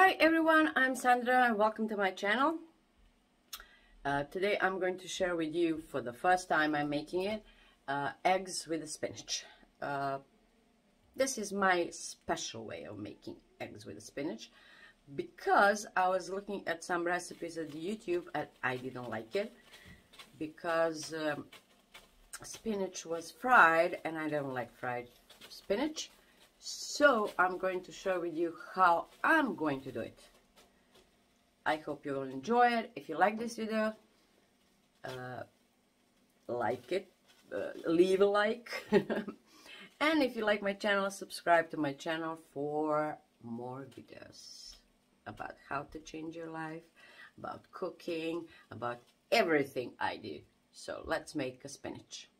Hi everyone, I'm Sandra and welcome to my channel. Today I'm going to share with you, for the first time I'm making it, eggs with spinach. This is my special way of making eggs with spinach because I was looking at some recipes at YouTube and I didn't like it because spinach was fried and I don't like fried spinach. So I'm going to share with you how I'm going to do it. I hope you will enjoy it. If you like this video, like it, leave a like. And if you like my channel, subscribe to my channel for more videos about how to change your life, about cooking, about everything I do. So let's make a spinach.